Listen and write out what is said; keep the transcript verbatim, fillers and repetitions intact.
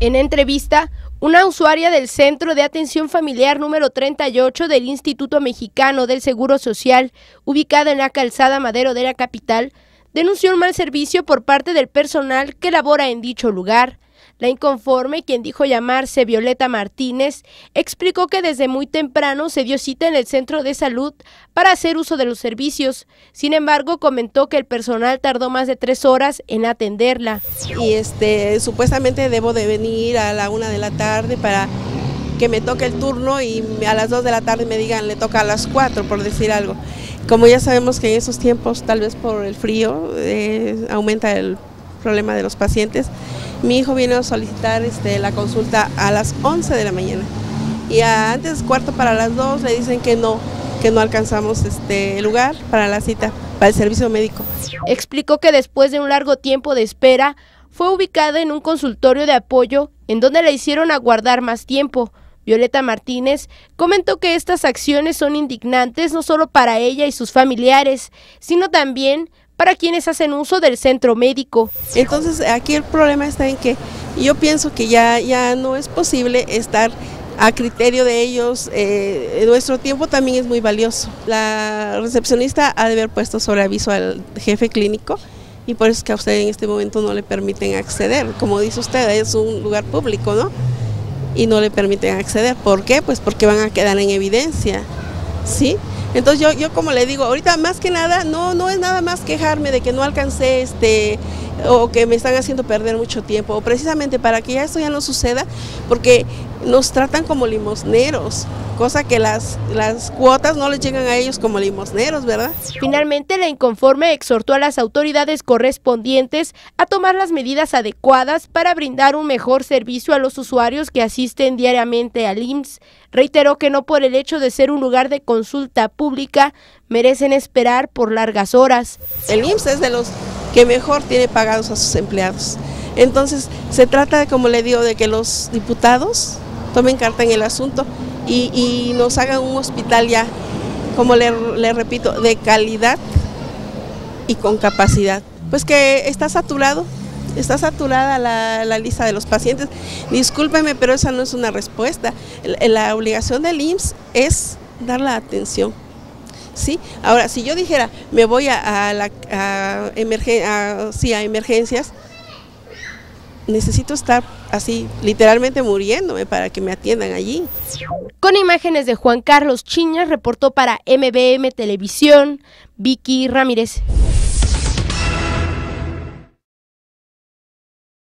En entrevista, una usuaria del Centro de Atención Familiar número treinta y ocho del Instituto Mexicano del Seguro Social, ubicado en la Calzada Madero de la capital, denunció un mal servicio por parte del personal que labora en dicho lugar. La inconforme, quien dijo llamarse Violeta Martínez, explicó que desde muy temprano se dio cita en el centro de salud para hacer uso de los servicios. Sin embargo, comentó que el personal tardó más de tres horas en atenderla. Y este, supuestamente debo de venir a la una de la tarde para que me toque el turno y a las dos de la tarde me digan le toca a las cuatro, por decir algo. Como ya sabemos que en esos tiempos, tal vez por el frío, eh, aumenta el problema de los pacientes. Mi hijo vino a solicitar este, la consulta a las once de la mañana y a, antes cuarto para las dos le dicen que no, que no alcanzamos este lugar para la cita, para el servicio médico. Explicó que después de un largo tiempo de espera, fue ubicada en un consultorio de apoyo en donde la hicieron aguardar más tiempo. Violeta Martínez comentó que estas acciones son indignantes no solo para ella y sus familiares, sino también para quienes hacen uso del centro médico. Entonces aquí el problema está en que yo pienso que ya, ya no es posible estar a criterio de ellos, eh, nuestro tiempo también es muy valioso. La recepcionista ha de haber puesto sobre aviso al jefe clínico y por eso es que a usted en este momento no le permiten acceder. Como dice usted, es un lugar público, ¿no? Y no le permiten acceder. ¿Por qué? Pues porque van a quedar en evidencia, ¿sí? Entonces yo, yo como le digo, ahorita más que nada, no, no es nada más quejarme de que no alcancé, este, o que me están haciendo perder mucho tiempo, o precisamente para que ya esto ya no suceda, porque nos tratan como limosneros, cosa que las, las cuotas no les llegan a ellos como limosneros, ¿verdad? Finalmente, la inconforme exhortó a las autoridades correspondientes a tomar las medidas adecuadas para brindar un mejor servicio a los usuarios que asisten diariamente al I M S S. Reiteró que no por el hecho de ser un lugar de consulta pública merecen esperar por largas horas. El I M S S es de los que mejor tiene pagados a sus empleados. Entonces, se trata, como le digo, de que los diputados tomen carta en el asunto y, y nos hagan un hospital ya, como le, le repito, de calidad y con capacidad. Pues que está saturado, está saturada la, la lista de los pacientes. Discúlpeme, pero esa no es una respuesta. La, la obligación del I M S S es dar la atención. ¿Sí? Ahora, si yo dijera, me voy a, a, la, a, emergen, a, sí, a emergencias, necesito estar así, literalmente muriéndome para que me atiendan allí. Con imágenes de Juan Carlos Chiñas, reportó para M B M Televisión, Vicky Ramírez.